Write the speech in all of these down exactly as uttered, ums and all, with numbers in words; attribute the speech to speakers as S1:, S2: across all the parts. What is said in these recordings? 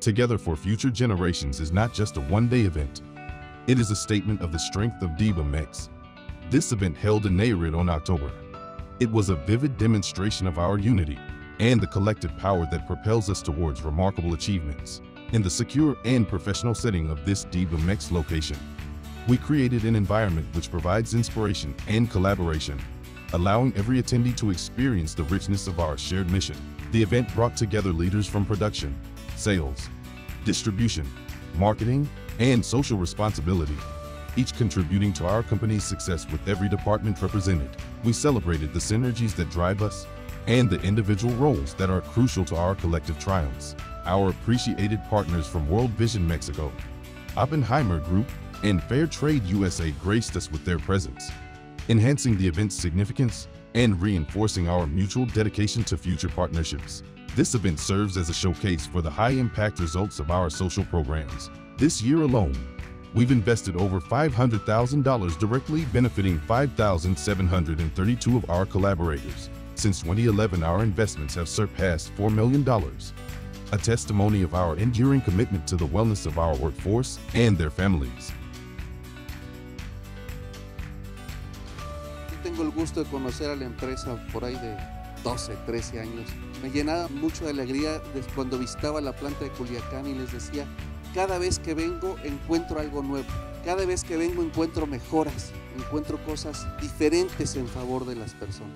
S1: Together for Future Generations is not just a one-day event. It is a statement of the strength of DibaMex. This event held in Nayarit on October. It was a vivid demonstration of our unity and the collective power that propels us towards remarkable achievements. In the secure and professional setting of this DibaMex location, we created an environment which provides inspiration and collaboration, allowing every attendee to experience the richness of our shared mission. The event brought together leaders from production, sales, distribution, marketing, and social responsibility, each contributing to our company's success with every department represented. We celebrated the synergies that drive us and the individual roles that are crucial to our collective triumphs. Our appreciated partners from World Vision Mexico, Oppenheimer Group, and Fair Trade U S A graced us with their presence, enhancing the event's significance and reinforcing our mutual dedication to future partnerships. This event serves as a showcase for the high-impact results of our social programs. This year alone, we've invested over five hundred thousand dollars directly benefiting five thousand seven hundred thirty-two of our collaborators. Since twenty eleven, our investments have surpassed four million dollars, a testimony of our enduring commitment to the wellness of our workforce and their families.
S2: Tengo el gusto de conocer a la empresa por ahí de doce, trece años. Me llenaba mucho de alegría cuando visitaba la planta de Culiacán y les decía, cada vez que vengo encuentro algo nuevo, cada vez que vengo encuentro mejoras, encuentro cosas diferentes en favor de las personas.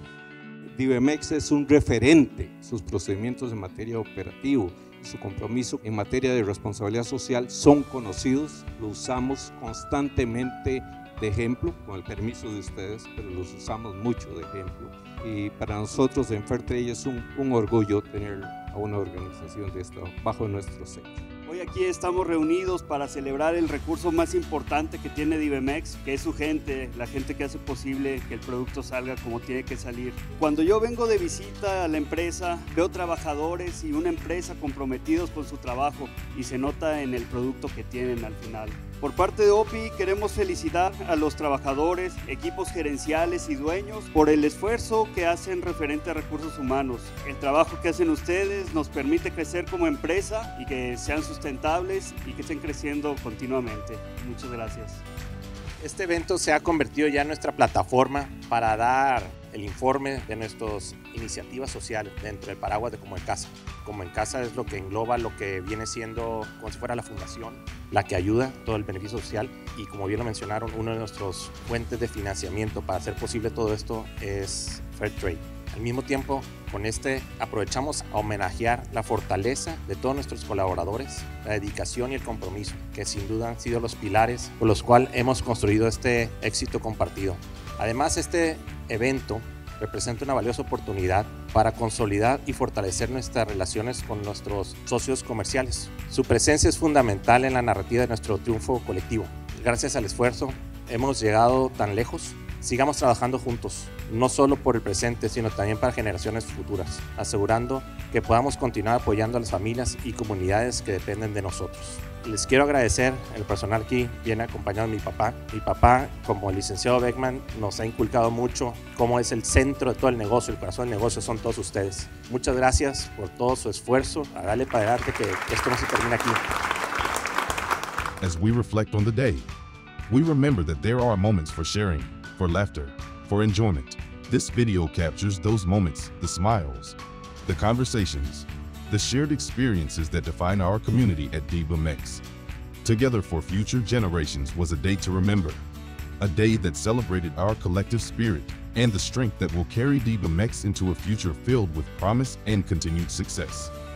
S3: DibaMex es un referente, sus procedimientos en materia operativa, su compromiso en materia de responsabilidad social son conocidos, lo usamos constantemente de ejemplo, con el permiso de ustedes, pero los usamos mucho de ejemplo. Y para nosotros en Fairtrade es un, un orgullo tener a una organización de esto bajo nuestro sello.
S4: Hoy aquí estamos reunidos para celebrar el recurso más importante que tiene DibaMex, que es su gente, la gente que hace posible que el producto salga como tiene que salir. Cuando yo vengo de visita a la empresa, veo trabajadores y una empresa comprometidos con su trabajo y se nota en el producto que tienen al final. Por parte de O P I queremos felicitar a los trabajadores, equipos gerenciales y dueños por el esfuerzo que hacen referente a recursos humanos. El trabajo que hacen ustedes nos permite crecer como empresa y que sean sustentables y que estén creciendo continuamente. Muchas gracias.
S5: Este evento se ha convertido ya en nuestra plataforma para dar el informe de nuestras iniciativas sociales dentro del paraguas de Como en Casa. Como en Casa es lo que engloba lo que viene siendo como si fuera la fundación, la que ayuda todo el beneficio social y como bien lo mencionaron, uno de nuestros fuentes de financiamiento para hacer posible todo esto es Fairtrade. Al mismo tiempo, con este aprovechamos a homenajear la fortaleza de todos nuestros colaboradores, la dedicación y el compromiso, que sin duda han sido los pilares por los cuales hemos construido este éxito compartido. Además, este evento representa una valiosa oportunidad para consolidar y fortalecer nuestras relaciones con nuestros socios comerciales. Su presencia es fundamental en la narrativa de nuestro triunfo colectivo. Gracias al esfuerzo hemos llegado tan lejos. Sigamos trabajando juntos, no solo por el presente, sino también para generaciones futuras, asegurando que podamos continuar apoyando a las familias y comunidades que dependen de nosotros. Les quiero agradecer, el personal aquí viene acompañado de mi papá. Mi papá, como el licenciado Beckman, nos ha inculcado mucho cómo es el centro de todo el negocio, el corazón del negocio son todos ustedes. Muchas gracias por todo su esfuerzo, a darle para adelante que esto no se termina aquí.
S1: As we reflect on the day, we remember that there are moments for sharing, for laughter, for enjoyment. This video captures those moments, the smiles, the conversations, the shared experiences that define our community at DibaMex. Together for Future Generations was a day to remember, a day that celebrated our collective spirit and the strength that will carry DibaMex into a future filled with promise and continued success.